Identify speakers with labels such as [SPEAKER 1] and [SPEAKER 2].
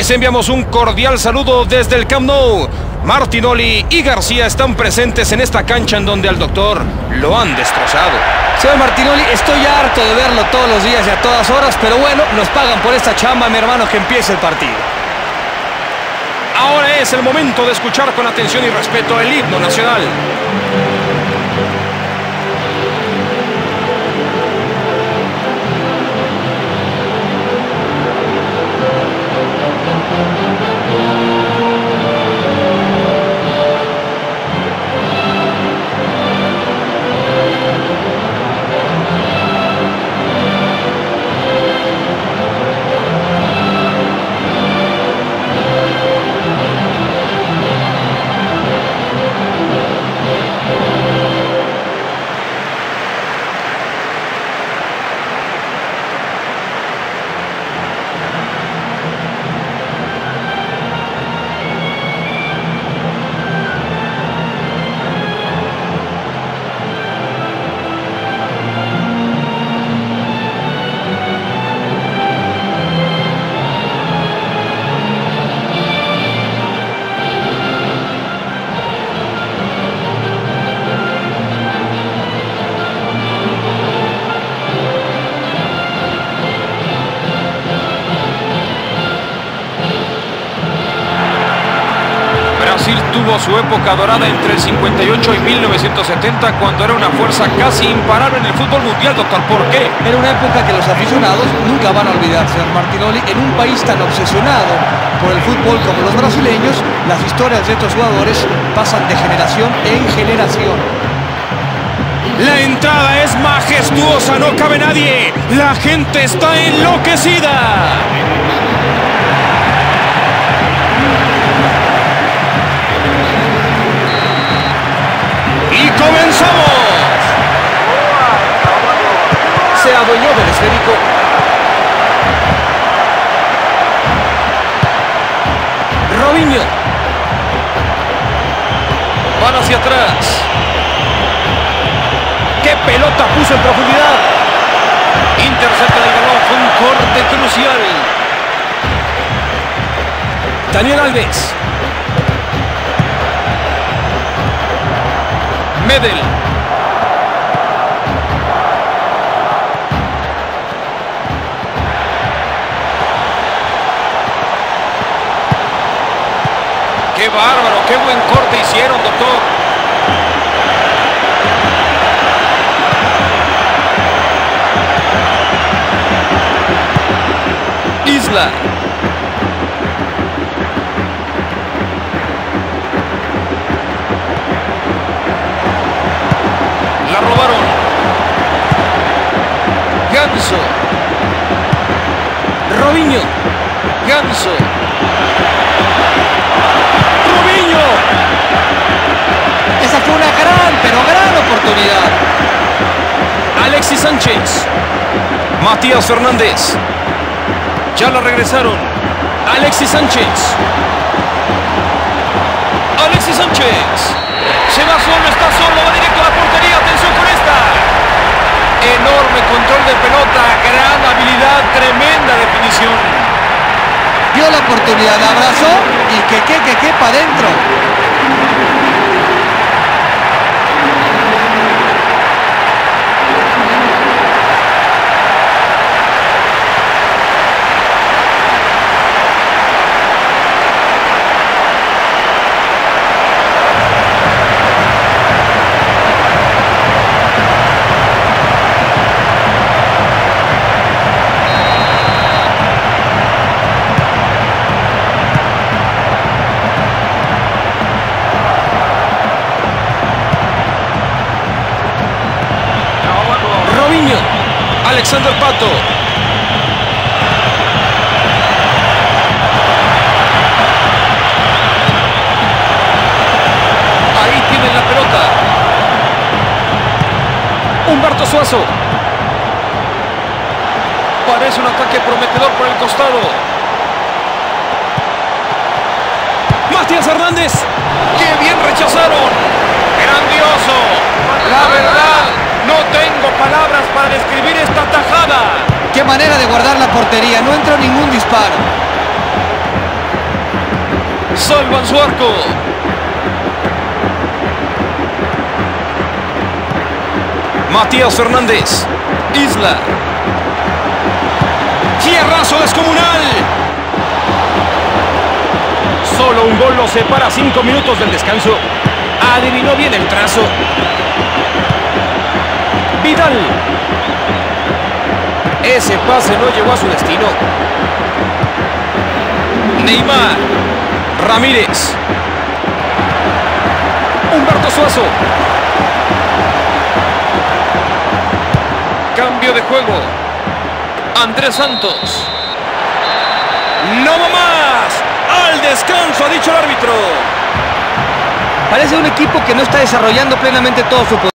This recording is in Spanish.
[SPEAKER 1] Les enviamos un cordial saludo desde el Camp Nou. Martinoli y García están presentes en esta cancha en donde al doctor lo han destrozado.
[SPEAKER 2] Señor Martinoli, estoy harto de verlo todos los días y a todas horas, pero bueno, nos pagan por esta chamba, mi hermano, que empiece el partido.
[SPEAKER 1] Ahora es el momento de escuchar con atención y respeto el himno nacional. Brasil tuvo su época dorada entre el 58 y 1970, cuando era una fuerza casi imparable en el fútbol mundial, doctor. ¿Por qué?
[SPEAKER 2] Era una época que los aficionados nunca van a olvidar, señor Martinoli. En un país tan obsesionado por el fútbol como los brasileños, las historias de estos jugadores pasan de generación en generación.
[SPEAKER 1] La entrada es majestuosa, no cabe nadie. La gente está enloquecida. ¡Y comenzamos! Se adueñó del esférico. Robinho. Van hacia atrás. ¡Qué pelota puso en profundidad! Intercepta el balón, fue un corte crucial. Daniel Alves. Medel. ¡Qué bárbaro! ¡Qué buen corte hicieron, doctor! Isla. La robaron. Ganso. Robinho. Ganso. Robinho.
[SPEAKER 2] Esa fue una gran oportunidad.
[SPEAKER 1] Alexis Sánchez. Matías Fernández. Ya la regresaron. Alexis Sánchez. Alexis Sánchez. Se va solo, está solo, va directo a la portería. Atención con esta. Enorme control de pelota, gran habilidad, tremenda definición.
[SPEAKER 2] Dio la oportunidad, abrazó y que quepa adentro.
[SPEAKER 1] Alexander Pato. Ahí tienen la pelota. Humberto Suazo. Parece un ataque prometedor por el costado. Matías Hernández. ¡Qué bien rechazaron! ¡Grandioso! La verdad, no tengo palabras para describir esta tajada.
[SPEAKER 2] ¡Qué manera de guardar la portería! No entró ningún disparo.
[SPEAKER 1] Salvan su arco. Matías Fernández. Isla. Fierrazo descomunal. Solo un gol lo separa 5 minutos del descanso. Adivinó bien el trazo. Vidal. Ese pase no llegó a su destino. Neymar. Ramírez. Humberto Suazo. Cambio de juego. Andrés Santos. ¡No más! ¡Al descanso!, ha dicho el árbitro.
[SPEAKER 2] Parece un equipo que no está desarrollando plenamente todo su potencial.